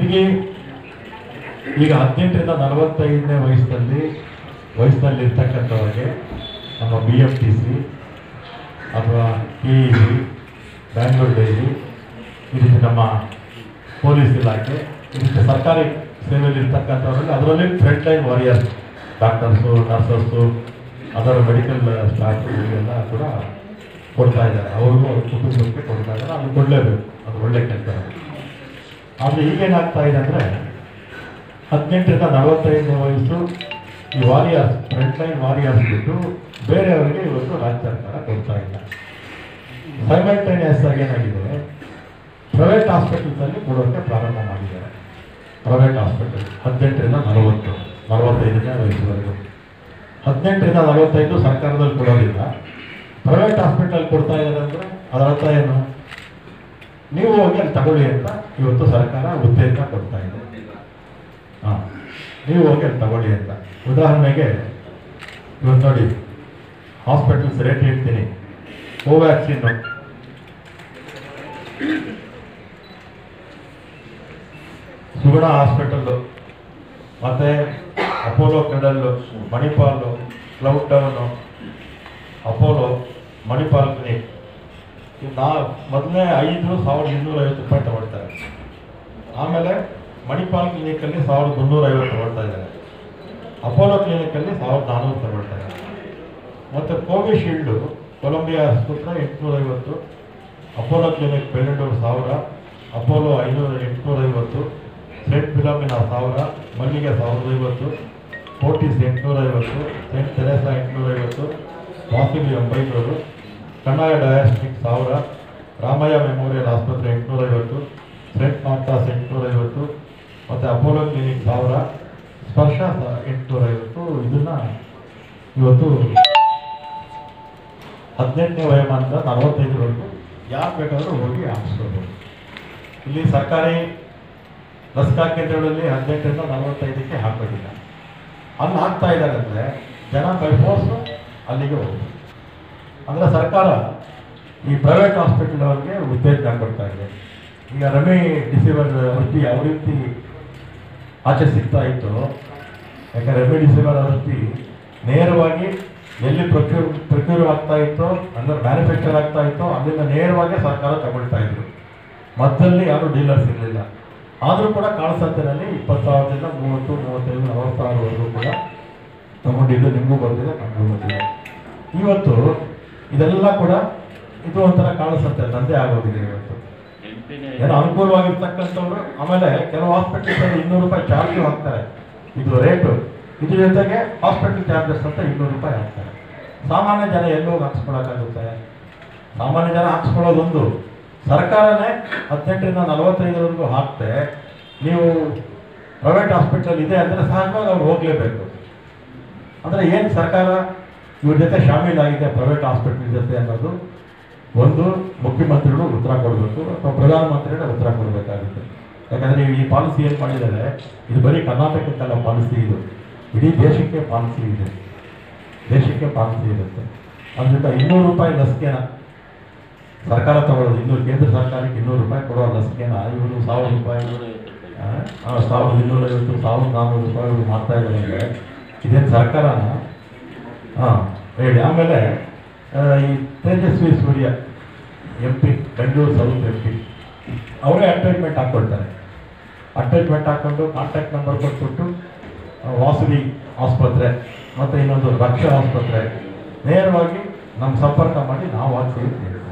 ತಿರುಗಿ ಈಗ 18ರಿಂದ 45ನೇ ವಯಸ್ಸಿನಲ್ಲಿ ಇರ್ತಕ್ಕಂಥವ್ರಿಗೆ ನಮ್ಮ BMTC ಅಥವಾ KEB, ಬ್ಯಾಂಗ್ಳೂರು ಡೈರಿ, ಈ ರೀತಿ ನಮ್ಮ ಪೊಲೀಸ್ ಇಲಾಖೆ, ಈ ರೀತಿ ಸರ್ಕಾರಿ ಸೇವೆಯಲ್ಲಿ ಇರ್ತಕ್ಕಂಥವ್ರಲ್ಲಿ ಅದರಲ್ಲಿ front line warriors, doctors, nurses, ಅದರ ಮೆಡಿಕಲ್ ಸ್ಟಾಫ್ ಇವರಿಗೆಲ್ಲ ಕೂಡ ಕೊಡ್ತಾ ಇದ್ದಾರೆ. ಅವ್ರಿಗೂ ಅವ್ರ ಕುಟುಂಬಕ್ಕೆ ಕೊಡ್ತಾ ಇದ್ದಾರೆ. ಅದು ಕೊಡಲೇಬೇಕು, ಅದು ಒಳ್ಳೆ ಕೆಲಸ. ಆದರೆ ಈಗೇನಾಗ್ತಾ ಇದೆ ಅಂದರೆ 18ರಿಂದ 45ನೇ ವಯಸ್ಸು ಈ ವಾರಿಯರ್ಸ್, ಫ್ರಂಟ್ ಲೈನ್ ವಾರಿಯರ್ಸ್ ಬಿಟ್ಟು ಬೇರೆಯವರಿಗೆ ಇವತ್ತು ರಾಜ್ಯ ಸರ್ಕಾರ ಕೊಡ್ತಾ ಇಲ್ಲ. ಸೈಮಲ್ಟೇನಿಯಸ್ ಆಗಿ ಏನಾಗಿದೆ, ಪ್ರೈವೇಟ್ ಹಾಸ್ಪಿಟಲ್ಸಲ್ಲಿ ಕೊಡೋಕ್ಕೆ ಪ್ರಾರಂಭ ಮಾಡಿದ್ದಾರೆ. ಪ್ರೈವೇಟ್ ಹಾಸ್ಪಿಟಲ್ 18ರಿಂದ 45ನೇ ವಯಸ್ಸುವರೆಗೂ, 18ರಿಂದ 45 ಸರ್ಕಾರದಲ್ಲಿ ಕೊಡೋದಿಲ್ಲ, ಪ್ರೈವೇಟ್ ಹಾಸ್ಪಿಟಲ್ ಕೊಡ್ತಾ ಇದ್ದಾರೆ. ಅಂದರೆ ಅದರ ಅರ್ಥ ಏನು? ನೀವು ಹೋಗಿ ಅಲ್ಲಿ ತಗೊಳ್ಳಿ ಅಂತ ಇವತ್ತು ಸರ್ಕಾರ ಉತ್ತೇಜನ ಕೊಡ್ತಾ ಇದೆ. ನೀವು ಹೋಗಿ ಅಲ್ಲಿ ತಗೊಳ್ಳಿ ಅಂತ. ಉದಾಹರಣೆಗೆ ಇವತ್ತು ನೋಡಿ, ಹಾಸ್ಪಿಟಲ್ಸ್ ರೇಟ್ ಹೇಳ್ತೀನಿ. ಕೋವ್ಯಾಕ್ಸಿನ್ ಸುಗುಣ ಹಾಸ್ಪಿಟಲ್ಲು, ಮತ್ತು ಅಪೋಲೋ ಕೆಡಲ್ಲು, Manipal, cloud town, Apollo, Manipal clinic, ಮೊದಲನೇ 5,250 ರೂಪಾಯಿ ತಗೊಳ್ತಾರೆ. ಆಮೇಲೆ ಮಣಿಪಾಲ್ ಕ್ಲಿನಿಕಲ್ಲಿ 1,350 ತಗೊಳ್ತಾ ಇದ್ದಾರೆ. ಅಪೋಲೋ ಕ್ಲಿನಿಕಲ್ಲಿ 1,400 ತಗೊಳ್ತಾರೆ. ಮತ್ತು ಕೋವಿಶೀಲ್ಡು ಕೊಲಂಬಿಯಾ ಆಸ್ಪತ್ರೆ 850, Apollo clinic Bengaluru 1000, Apollo 850, saint Philomena 1000, Mallige 1,050, Fortis 850, saint Theresa 850, Vasavi 900, Kannada diagnostic 1000, Ramaiah memorial ಆಸ್ಪತ್ರೆ 850, ಸೆಂಟ್ ಮಾರ್ಟಾಸ್ 850, ಮತ್ತು ಅಪೋಲೋ ಕ್ಲಿನಿಕ್ 1000, ಸ್ಪರ್ಶ 850. ಇದನ್ನು ಇವತ್ತು 18ನೇ ವಯೋಮಾನದ 45ವರೆಗೂ ಯಾರು ಬೇಕಾದರೂ ಹೋಗಿ ಹಾಕಿಸ್ಕೋಬೋದು. ಇಲ್ಲಿ ಸರ್ಕಾರಿ ಲಸಿಕಾ ಕೇಂದ್ರಗಳಲ್ಲಿ 18ರಿಂದ 45ಕ್ಕೆ ಹಾಕೋದಿಲ್ಲ. ಅಲ್ಲಿ ಹಾಕ್ತಾ ಇದ್ದಾರೆ ಅಂದರೆ ಜನ ಬೈ ಫೋರ್ಸ್ ಅಲ್ಲಿಗೆ ಹೋಗ್ಬೋದು. ಅಂದರೆ ಸರ್ಕಾರ ಈ ಪ್ರೈವೇಟ್ ಹಾಸ್ಪಿಟಲ್ ಅವ್ರಿಗೆ ಉತ್ತೇಜನ ಕೊಡ್ತಾ ಇದೆ. ಈಗ ರೆಮಿ ಡಿಸಿವರ್ ಔಷಧಿ ಯಾವ ರೀತಿ ಆಚೆ ಸಿಗ್ತಾ ಇತ್ತು, ಯಾಕಂದರೆ ರೆಮಿ ಡಿಸಿವರ್ ಔಷಧಿ ನೇರವಾಗಿ ಎಲ್ಲಿ ಪ್ರೊಕ್ಯೂರ್ ಆಗ್ತಾ ಇತ್ತೋ, ಅಂದರೆ ಮ್ಯಾನುಫ್ಯಾಕ್ಚರ್ ಆಗ್ತಾ ಇತ್ತೋ ಅಲ್ಲಿಂದ ನೇರವಾಗಿ ಸರ್ಕಾರ ತಗೊಳ್ತಾ ಇದ್ರು. ಮಧ್ಯದಲ್ಲಿ ಯಾರು ಡೀಲರ್ಸ್ ಇರಲಿಲ್ಲ. ಆದರೂ ಕೂಡ ಕಾಳಸಂತೆಯಲ್ಲಿ 20,000ದಿಂದ 30, 35, 46ವರೆಗೂ ಕೂಡ ತಗೊಂಡಿದ್ದು ನಿಮಗೂ ಬಂದಿದೆ, ನಮಗೂ ಬಂದಿದೆ. ಇವತ್ತು ಇದೆಲ್ಲ ಕೂಡ ಇದು ಒಂಥರ ಕಾಳಸಂತೆ ದಂಧೆ ಆಗೋದಿದೆ. ಇವತ್ತು ಏನೋ ಅನುಕೂಲವಾಗಿರ್ತಕ್ಕಂಥವ್ರು, ಆಮೇಲೆ ಕೆಲವು ಹಾಸ್ಪಿಟಲ್ಸಲ್ಲಿ 200 ರೂಪಾಯಿ ಚಾರ್ಜು ಹಾಕ್ತಾರೆ. ಇದು ರೇಟು, ಇದ್ರ ಜೊತೆಗೆ ಹಾಸ್ಪಿಟಲ್ ಚಾರ್ಜಸ್ ಅಂತ 200 ರೂಪಾಯಿ ಹಾಕ್ತಾರೆ. ಸಾಮಾನ್ಯ ಜನ ಎಲ್ಲೋಗಿ ಹಾಕ್ಸ್ಕೊಳಕ್ಕಾಗುತ್ತೆ? ಸಾಮಾನ್ಯ ಜನ ಹಾಕ್ಸ್ಕೊಳ್ಳೋದೊಂದು, ಸರ್ಕಾರನೇ 18ರಿಂದ 45ವರೆಗೂ ಹಾಕ್ತೆ. ನೀವು ಪ್ರೈವೇಟ್ ಹಾಸ್ಪಿಟಲ್ ಇದೆ ಅಂದರೆ ಸಹಜವಾಗಿ ಅವ್ರು ಹೋಗಲೇಬೇಕು. ಅಂದರೆ ಏನು ಸರ್ಕಾರ ಇವ್ರ ಜೊತೆ ಶಾಮೀಲಾಗಿದೆ ಪ್ರೈವೇಟ್ ಹಾಸ್ಪಿಟಲ್ ಜೊತೆ ಅನ್ನೋದು ಒಂದು ಮುಖ್ಯಮಂತ್ರಿಗಳು ಉತ್ತರ ಕೊಡಬೇಕು, ಅಥವಾ ಪ್ರಧಾನಮಂತ್ರಿಗಳೇ ಉತ್ತರ ಕೊಡಬೇಕಾಗುತ್ತೆ. ಯಾಕಂದರೆ ಈ ಪಾಲಿಸಿ ಏನು ಮಾಡಿದ್ದಾರೆ, ಇದು ಬರೀ ಕರ್ನಾಟಕಕ್ಕೆಲ್ಲ ಪಾಲಿಸಿ, ಇದು ಇಡೀ ದೇಶಕ್ಕೆ ಪಾಲಿಸಿ ಇದೆ, ದೇಶಕ್ಕೆ ಪಾಲಿಸಿ ಇರುತ್ತೆ. ಅದರಿಂದ 200 ರೂಪಾಯಿ ಲಸಿಕೆನ ಸರ್ಕಾರ ತಗೊಳ್ಳೋದು, ಕೇಂದ್ರ ಸರ್ಕಾರಕ್ಕೆ 200 ರೂಪಾಯಿ ಕೊಡೋ ಲಸಿಕೆನ ಇವರು 1,000 ರೂಪಾಯಿ, 1,250, 1,400 ರೂಪಾಯಿ ಮಾಡ್ತಾ ಇದ್ದಾರೆ ಅಂದರೆ ಇದೇನು ಸರ್ಕಾರನ? ಹೇಳಿ. ಆಮೇಲೆ ಈ Tejasvi Surya MP, Bengaluru south MP, ಅವರೇ ಅಡ್ವರ್ಟೈಸ್ಮೆಂಟ್ ಹಾಕ್ಕೊಳ್ತಾರೆ. ಅಡ್ವರ್ಟೈಸ್ಮೆಂಟ್ ಹಾಕ್ಕೊಂಡು ಕಾಂಟ್ಯಾಕ್ಟ್ ನಂಬರ್ ಕೊಟ್ಬಿಟ್ಟು ವಾಸವಿ ಆಸ್ಪತ್ರೆ ಮತ್ತು ಇನ್ನೊಂದು ರಕ್ಷಾ ಆಸ್ಪತ್ರೆ ನೇರವಾಗಿ ನಮ್ಮ ಸಂಪರ್ಕ ಮಾಡಿ ನಾವು ಹಾಕ್ತೀವಿ.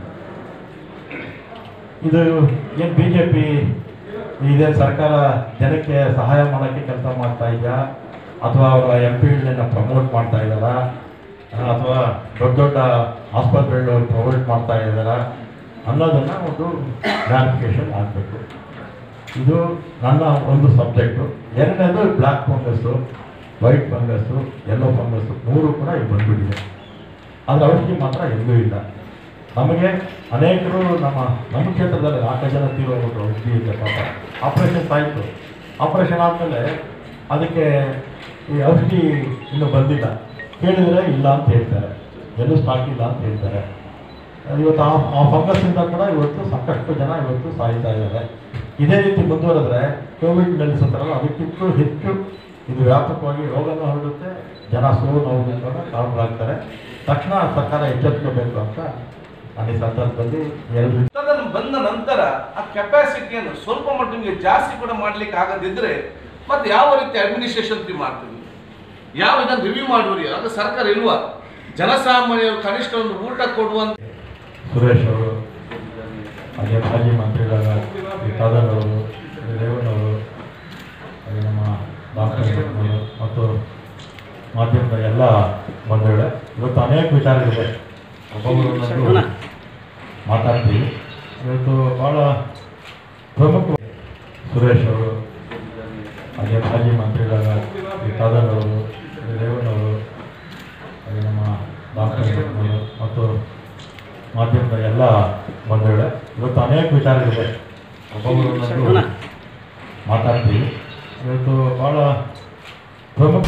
ಇದು ಏನು BJP ಇದೇ ಸರ್ಕಾರ ಜನಕ್ಕೆ ಸಹಾಯ ಮಾಡೋಕ್ಕೆ ಕೆಲಸ ಮಾಡ್ತಾ ಇದೆಯಾ, ಅಥವಾ ಅವರ MPಗಳನ್ನ ಪ್ರಮೋಟ್ ಮಾಡ್ತಾ ಇದ್ದಾರಾ, ಅಥವಾ ದೊಡ್ಡ ದೊಡ್ಡ ಆಸ್ಪತ್ರೆಗಳು ಪ್ರೊವೈಡ್ ಮಾಡ್ತಾ ಇದ್ದಾರಾ ಅನ್ನೋದನ್ನು ಒಂದು ಕ್ಲಾರಿಫಿಕೇಷನ್ ಆಗಬೇಕು. ಇದು ನನ್ನ ಒಂದು ಸಬ್ಜೆಕ್ಟು. ಎರಡನೇದು black fungus, white fungus, yellow fungus 3 ಕೂಡ ಇಲ್ಲಿ ಬಂದ್ಬಿಟ್ಟಿದೆ. ಆದರೆ ಔಷಧಿ ಮಾತ್ರ ಎಲ್ಲೂ ಇಲ್ಲ. ನಮಗೆ ಅನೇಕರು ನಮ್ಮ ಕ್ಷೇತ್ರದಲ್ಲಿ 4 ಜನ ತೀರೋಗ್ಬಿಟ್ರು ಔಷಧಿ ಇದೆ ಪಾಪ. ಆಪ್ರೇಷನ್ಸ್ ಆಯಿತು, ಆಪ್ರೇಷನ್ ಆದಮೇಲೆ ಅದಕ್ಕೆ ಈ ಔಷಧಿ ಇನ್ನೂ ಬಂದಿಲ್ಲ, ಕೇಳಿದರೆ ಇಲ್ಲ ಅಂತ ಹೇಳ್ತಾರೆ, ಎಲ್ಲೂ ಸ್ಟಾಕ್ ಇಲ್ಲ ಅಂತ ಹೇಳ್ತಾರೆ. ಇವತ್ತು ಆ ಫಂಗಸ್ಸಿಂದ ಕೂಡ ಇವತ್ತು ಸಾಕಷ್ಟು ಜನ ಇವತ್ತು ಸಾಯ್ತಾ ಇದ್ದಾರೆ. ಇದೇ ರೀತಿ ಮುಂದುವರೆದ್ರೆ ಕೋವಿಡ್ನಲ್ಲಿ ಸತ್ತರಲ್ಲ ಅದಕ್ಕಿಂತಲೂ ಹೆಚ್ಚು ಇದು ವ್ಯಾಪಕವಾಗಿ ರೋಗನೂ ಹರಡುತ್ತೆ, ಜನ ನೋವು ಕಾರಣರಾಗ್ತಾರೆ. ತಕ್ಷಣ ಸರ್ಕಾರ ಎಚ್ಚೆತ್ತುಕೋಬೇಕು ಅಂತ ನಾನು ಈ ಸಂದರ್ಭದಲ್ಲಿ ಎಲ್ಲರೂ ಬಂದ ನಂತರ ಆ ಕೆಪಾಸಿಟಿಯನ್ನು ಸ್ವಲ್ಪ ಮಟ್ಟಿಗೆ ಜಾಸ್ತಿ ಕೂಡ ಮಾಡ್ಲಿಕ್ಕೆ ಆಗದಿದ್ರೆ ಮತ್ತೆ ಯಾವ ರೀತಿ ಅಡ್ಮಿನಿಸ್ಟ್ರೇಷನ್ ಮಾಡ್ತೀವಿ, ಯಾವ ಇದನ್ನು ರಿವ್ಯೂ ಮಾಡುವರಿ ಆಗ ಸರ್ಕಾರ ಇಲ್ವಾ? ಜನಸಾಮಾನ್ಯರು ಕನಿಷ್ಠ ಒಂದು ಊಟ ಕೊಡುವಂತ ಸುರೇಶ್ ಅವರು, ಹಾಗೆ ಮಾಜಿ ಮಂತ್ರಿಗಳಾದ ಕಾದರ್ ಅವರು, ರೇವಣ್ಣವರು, ಹಾಗೆ ನಮ್ಮ ಡಾಕ್ಟರ್ ಮತ್ತು ಮಾಧ್ಯಮದ ಎಲ್ಲ ಬಂಧುಗಳೇ, ಇವತ್ತು ಅನೇಕ ವಿಚಾರಗಳಿದೆ, ಒಬ್ಬೊಬ್ಬರು ಮಾತಾಡ್ತೀವಿ. ಇವತ್ತು ಭಾಳ ಪ್ರಮುಖ ಸುರೇಶ್ ಅವರು, ಹಾಗೆ ಮಾಜಿ ಮಂತ್ರಿಗಳಾದ ಕಾದರ್ ಅವರು, ರೇವಣ್ಣವರು, ಹಾಗೆ ನಮ್ಮ ಡಾಕ್ಟರ್ ಮತ್ತು ಮಾಧ್ಯಮದ ಎಲ್ಲ ಬಂಧುಗಳೇ, ಇವತ್ತು ಅನೇಕ ವಿಚಾರಗಳಿದೆ, ಒಬ್ಬೊಬ್ಬರು ಮಾತಾಡ್ತೀವಿ. ಇವತ್ತು ಭಾಳ ಪ್ರಮುಖ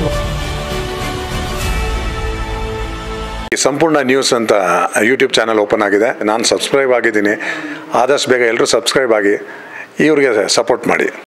ಸಂಪೂರ್ಣ ನ್ಯೂಸ್ ಅಂತ ಯೂಟ್ಯೂಬ್ ಚಾನಲ್ ಓಪನ್ ಆಗಿದೆ. ನಾನು ಸಬ್ಸ್ಕ್ರೈಬ್ ಆಗಿದ್ದೀನಿ. ಆದಷ್ಟು ಬೇಗ ಎಲ್ಲರೂ ಸಬ್ಸ್ಕ್ರೈಬ್ ಆಗಿ ಇವ್ರಿಗೆ ಸಪೋರ್ಟ್ ಮಾಡಿ.